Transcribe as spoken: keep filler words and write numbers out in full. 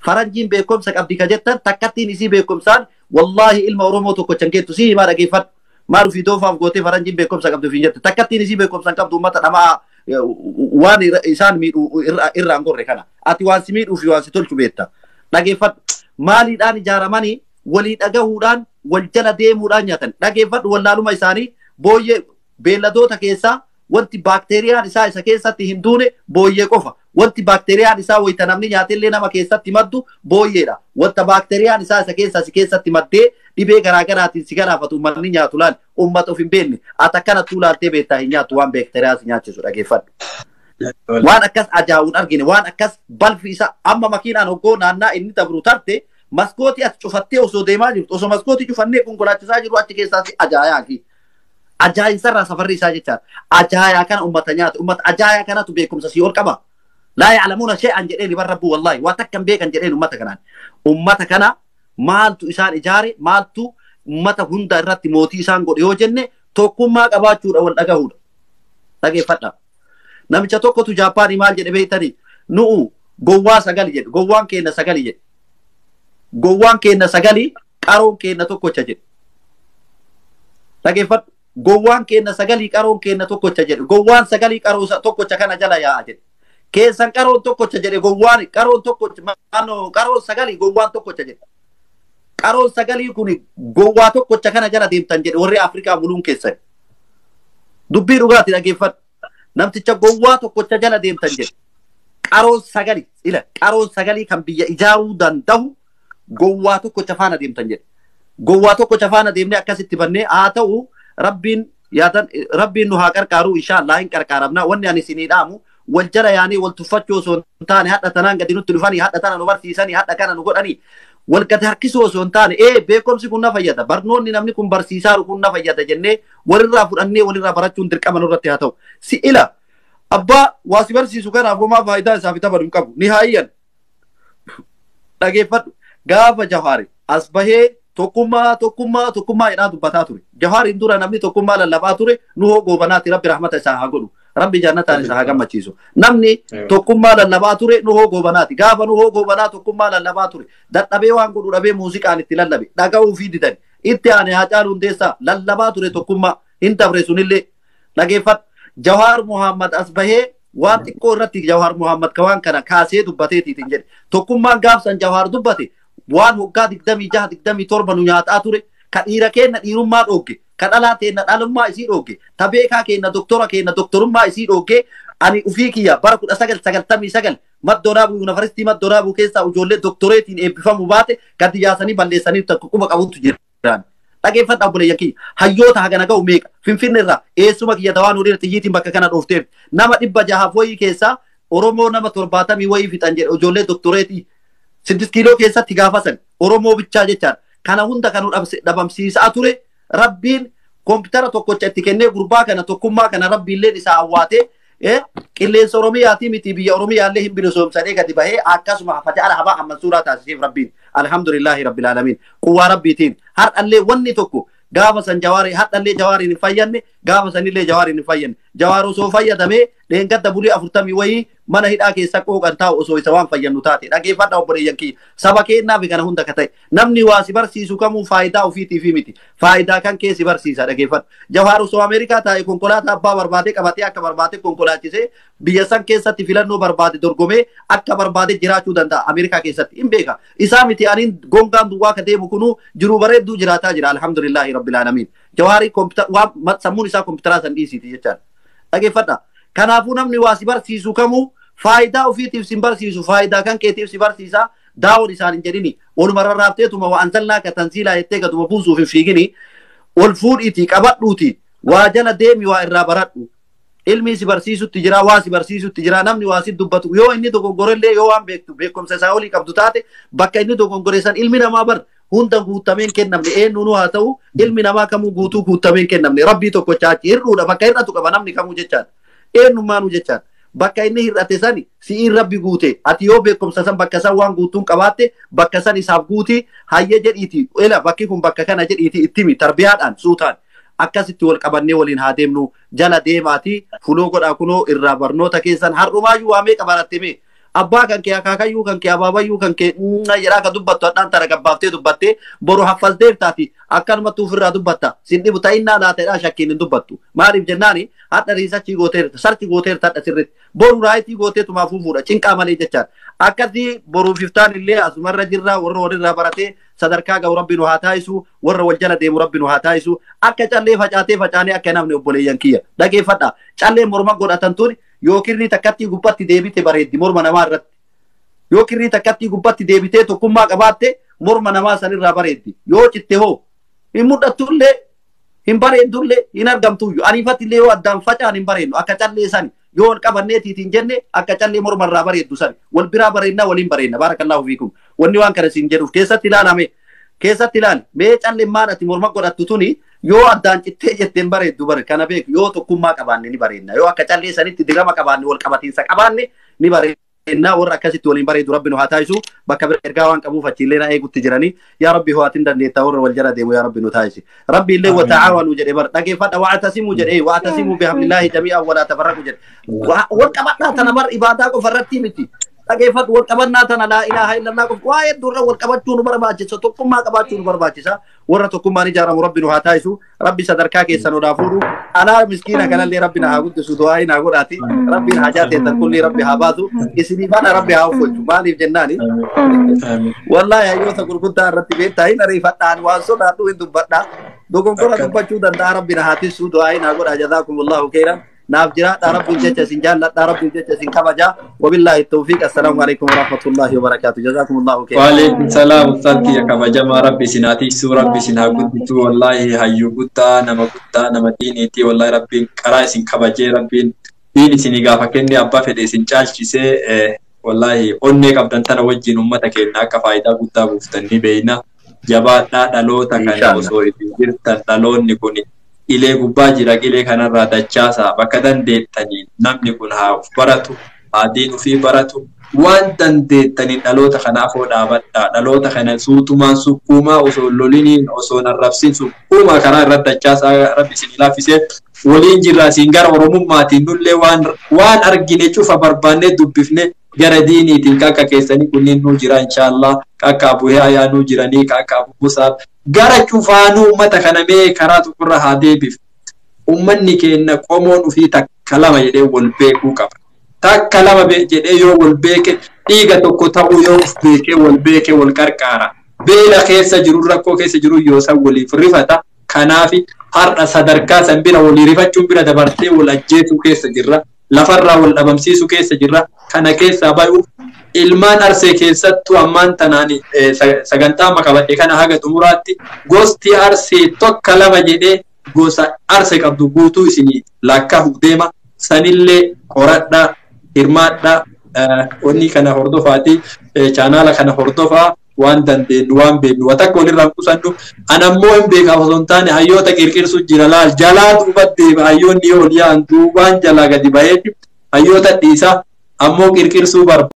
faranjiin beekumsa qabdi ka jettan takkattiin isii beekumsaan wallahi ilma oromoo tokko chankeettu si himaa dhageeffadhu maalu fi doofaaf gootee faranjiin beekumsa qabdu fi jette takkattiin isii beekumsa qabdu ummata dhamaa waan isaan miidhu irraan gorre kana ati waan si miidhuu fi waan si tolchu beetta dhageeffadhu maaliidhaan ijaaramanii walii dhagahuudhaan wal jala deemuudhaan nyaatan dhageeffadhu wallaaluma isaanii booyyee beelladoota keessaa wanti baakteeriyaan isaa isa keessatti hin duune booyyee qofa wanti baakteeriyaan isaa wayita namni nyaatillee nama keessatti maddu booyyeedha wanta baakteeriyaan isaa isa keessa si keessatti maddee dhibee garaagaraatiin si garaafatu uummanni nyaatu laal uummata of hin beekne ati akkanattuu laaltee beektaa hin nyaatu waan baakteeriyaa si nyaachisu dhageeffadhu. Waan akkas ajaa'uun argine waan akkas balfi isa amma makiinaan hoggoo naannaa inni dabru tarte maskootii ati cufattee osoo deemaa jirtu osoo maskootii cufannee konkolaachisaa jiru achi keessaa si ajaa'aa fi ajaa'in sarraa safarri isaa jechaan ajaa'aa kana ummata nyaatu ummata ajaa'aa kanatu beekumsa si ol qaba laa ya'lamuuna shay'an jedheen iban rabbu wallahi waa takkan beekan jedheen ummata kanaan ummata kana maaltu isaan ijaare maaltu ummata hunda irratti mootii isaan godhe yoo jenne tokkummaa qabaachuudha wal dhagahuudha dhageeffadha namicha tokkotu Jaapaanii maal jedhe beektanii nu'u gowwaa sagali jedhe gowwaan keenna sagali jedhe gowwaan keenna sagali qaroon keenna tokkocha jedhe dhageeffadhu gowwaan keenna sagalii qaroon keenna tokkocha jedhe gowwaan sagalii qaroo tokkocha kana jala yaa'a jedhe keessan qaroon tokkocha jedhe gowwaan qaroon tokkocha maano qaroon sagalii gowwaan tokkocha jedhe qaroon sagalii kun gowwaa tokkocha kana jala deemtan jedhe warri Afrikaa buluun keessan dubbii dhugaati dhageeffadhu namticha gowwaa tokkocha jala deemtan jedhe qaroon sagalii ila qaroon sagalii kan biyya ijaaruu danda'u gowwaa tokkocha faana deemtan jedhe gowwaa tokkocha faana deemnee akkasitti bannee haa ta'u rabbiin yaadan rabbiin nu haa qarqaaru inshallah hin qarqaaramna wanni ani isinii dhaamu wal jala yaanii wal tuffachuu osoo hin taane hadha tanaan gadi nutti dhufanii hadha tana nu barsiisanii hadha kana nu godhanii wal gadi harkisuu osoo hin taane ee beekumsi kun na fayyada barnoonni namni kun barsiisaaru kun na fayyada jennee walirraa fudhannee walirraa barachuun dirqama nurratti haa ta'u si ila abbaa waa si barsiisu kanaaf homaa faayidaa isaa fi taphatu hin qabu ni haayyan dhageeffadhu gaafa Jawaari as bahee tokkummaa tokkummaa tokkummaa jedhaa dubbataa ture Jawaariin dura namni tokkummaa lallabaa ture nu hoo goobanaati rabbi rahmata isaa haa godhu rabbi jannataan isaa haa gammachiisu namni tokkummaa lallabaa ture nu hoo goobanaati gaafa nu hoo goobanaa tokkummaa lallabaa ture dadhabee waan godhu dhabee muuziqaan itti lallabe dhaga'uu fi didan itti aane Haacaaluu Hundeessaa lallabaa ture tokkummaa hin dabre sunillee dhageeffadhu Jawaar Muhammad as bahee waan xiqqoo irratti Jawaar Muhammad ka waan kana kaasee dubbateetiitiin jedhe tokkummaan gaafsan Jawaar dubbate waan waggaa digdamii jaha digdamii torba nu nyaataa ture ka dhiira keenna dhiirummaa dhoogge ka dhalaa teenna dhalummaa isii dhoogge ta beekaa keenna doktora keenna doktorummaa isii dhoogge ani ufii kiyya bara kudha sagal sagaltamii sagal maddonaabuu yuunivarsiitii maddonaabuu keessaa ijoollee doktoreetiin eebbifamu baate gadi yaasanii balleessanii tokko quba qabutu jiraan dhageeffadha obboleeyyan kiyya hayyoota hagana ga'u meeqa finfinne irraa eessuma kiyya dawaan horiira xiyyiitiin bakka kana dhoofteef nama dhibba jahaaf wayii keessaa oromoo nama torbaatamii wayii fixan jedhe ijoollee doktoreetii siddis kiiloo keessatti gaafasan oromoo bichaa jechaan kana hunda kanu dhabamsiisaa ture rabbiin koompitara tokkocha itti kennee gurbaa kana tokkummaa kana rabbiilleen isaa awwaatee qilleensa oromiyaatii miti biyya oromiyaallee hin bilisoomsadee gadi bahee akkasuma fata'ala habaa amman suuraa taasiseef rabbiin alhamdulillahi rabbil alamin quwwaa rabbiitiin har'allee wanni tokko gaafa san Jawaari hadhallee Jawaariin hin fayyanne gaafa sanillee Jawaariin hin fayyanne Jawaar osoo fayyadamee dheengadda bulii afurtamii wayii mana hidhaa keessa qooqan taa'u osoo isa waan fayyannu taate dhageeffadha obboleeyyan kiyya saba keennaaf kana hunda ka ta'e namni waa si barsiisu kamuu faayidaa ofiitiif miti faayidaa kan kee si barsiisa dhageeffadha Jawaar osoo Ameerikaa taa'e konkolaataa abbaa barbaade qabatee akka barbaade konkolaachisee biyya san keessatti filannoo barbaade dorgomee akka barbaade jiraachuu danda'a Ameerikaa keessatti hin beeka isaa miti aniin gongaan duwwaa ka deemu kunuu jiruu bareedduu jiraataa jira alhamdulillahi rabbil alamin Jawaari kompiitara waan sammuun isaa kompiitaraa san dhiisiiti jechaan dhageeffadha kanaafuu namni waa si barsiisu kamuu faayidaa ofiitiif si barsiisu faayidaa kan keetiif si barsiisa daawon isaan hin jedhini waluma rarraafteetuma waa anzalnaa ka tanziilaa jettee gaduma buusuuf hin fiigini ol fuudhiitii qabadhuuti waa jala deemi waa irraa baradhu ilmi si barsiisutti jira waa si barsiisutti jira namni waa si dubbatu yoo inni dogoggorellee yoo waan beektu beekumsa isaa olii qabdu taate bakka inni dogoggoreessan ilmi namaa bar hunda guutameen kennamne eenyuunu haa ta'u ilmi namaa kamuu guutuu guutameen kennamne rabbii tokko chaachi hir'uudha bakka hir'atu qaba namni kamuu jechaan eenyummaanu jechaan bakka inni hir'ate sani si'iin rabbi guute ati yoo beekumsa san bakka san waan guutuun qabaatte bakka san isaaf guuti hayya jedhiiti ela bakki kun bakka kana jedhiiti ittimi tarbiyaadhaan suutaan akkasitti wal qabannee waliin haa deemnu jala deemaati fuloo godhaa kunoo irraa barnoota keessan har'umaayyuu waamee qabaratteme abbaa kan kee akaakayyuu kan kee abaabayyuu kan kee jedhaa ka dubbattu hadhaan tana gabbaaftee dubbattee boru haffalteef taati akkanumatti ofirraa dubbatta sin dhibu ta'innaa laateedhaa shakkiin hin dubbattu maaliif jennaani hadha riisachii gooteerta sarchi gooteerta hadha sirritti boru raayitii gooteetumaa fuufuudha cinqaa malee jechaan akkasii boruuf iftaan illee asumarra jirraa warra walirraa baratee sadarkaa ga'u rabbi nu haa taa'isu warra wal jala deemu rabbi nu haa taa'isu akka callee facaatee facaanee akka namni obboleeyyan kiyya dhageeffadha callee morma godhatan tuni yoo kirrii takkatti gubbatti deebite bareeddi morma namaa irratti yoo kirrii takkatti gubbatti deebitee tokkummaa qabaatte morma namaa sanirraa bareeddi yoo citte hoo hin mul'attullee hin bareeddullee hin argamtuyyu aniifatillee yoo addaan facaan hin bareednu akka callee sani yoo wal qabanneetiitiin jenne akka callee mormarraa bareeddu sani wal biraa bareedna waliin bareedna baarakallaahu fiikum wanni waan kana siin jedhuuf keessatti ilaalame keessatti ilaali mee callee maan ati morma godhattu tuni yoo addaan cittee jetteen bareeddu bare kana beeku yoo tokkummaa qabaanne ni bareedna yoo akka callee sanitti dirama qabaanne wal qabatiinsa qabaanne ni bareedna warra akkasitti waliin bareedu rabbi nu haa taa'isu bakka bira ergaa waan qabuuf achiillee na eegutti jiranii yaa rabbi ho'aatiin dandeettaa warra wal jala deemu yaa rabbi nu taa'isi rabbi illee wa ta'aawanu jedhe bar dhageeffadha wa'atasimu jedhe wa'atasimu bihamdillahi jami'an walaa tafarraqu jedhe wal qabadhaa tana bar ibaadaa qofa irratti miti dhageeffadhu wal qabannaa tana laa ilaaha illallah qofa waa heddurra wal qabachuu nu barbaachisa tokkummaa qabaachuu nu barbaachisa warra tokkummaan ijaaramu rabbi nu haa taa'isu rabbi sadarkaa keessan odaa fuudhu anaa miskiina kanallee rabbi na haa guddisu du'aa na godhaati rabbiin hajaa teessan kulli rabbi haa baasu isinii bana rabbi haa uffachu maaliif jennaani wallaahi hayyoota gurguddaa irratti beektaa hin ariifadhaan waan sodaadhu hin dubbadhaa dogongora dubbachuu danda'a rabbi na haa tissu du'aa na godhaa jazaakumullahu khairan naaf jiraadha rabbiin jecha isin jaalladha rabbiin jecha isin kabaja wabillahi tawfiq assalaamu alaikum warahmatullahi wabarakatuh jazakumullahu khairan wa alaikum salaam ustadki ya kabajama rabbi sinati su rabbi sinha gudditu wallahi hayyu guddaa nama guddaa nama diiniiti wallahi rabbiin qaraa isin kabaje rabbiin diin isin gaafa kenne abbaa fedhe isin caalchise wallahi onnee qabdan tana wajjin ummata keenya akka faayidaa guddaa buuftanii beeyna jabaadhaa dhaloota kana osoo isin jirtan dhaloonni kun ilee gubbaa jira ilee kanarraa dachaasa bakka dandeettanii namni kun haa uf baratu haa diin ufii baratu waan dandeettanii dhaloota kanaaf hoo dhaabadhaa dhaloota kana suutumaan sukkuumaa osoo loliniin osoo narrabsiin sukkuumaa karaa irra dachaasaa rabbi isin laaffisee waliin jirra isin gara oromummaatiin nullee waan waan argine cufa barbaannee dubbifne gara diiniitiin kakka keessanii kunniin nuu jira inshaallah kakka abuhee ayaa nuu jiranii kakka abubusaaf gara cufaanuu ummata kana mee karaa tokkorra haa deebif ummanni keenya qomoon ufii takka lama jedhee wal beekuu qaba takka lama jedhee yoo wal beeke dhiiga tokko ta'uu yoo uf beekee wal beekee wal qarqaara beela keessa jiru rakkoo keessa jiru yoo san waliif rifata kanaafi har'a sadarkaa san bira walii rifachuun bira dabartee wal ajjeesuu keessa jirra lafarraa wal dhabamsiisuu keessa jirra kana keessaa bayuuf ilmaan arsee keessattuu ammaan tanaan sagantaa makabadhe kana haga xumuraatti gosti arsee tokko lama jedhee gosa arsee qabdu guutuu isinii lakkaa'u deema sanillee qoradhaa hirmaadhaa onni kana hordofaati chaanaala kana hordofaa waan dandeenyu waan beeknu watakka walirraa qusannu anammoo hin beekaaf osoo hin taane hayyoota qirqirsu jira laal jalaa duuba deema hayyoonni yoo ol yaa'an duubaan jalaa gadi baheeti hayyoota dhiisaa ammoo qirqirsuu barbaada.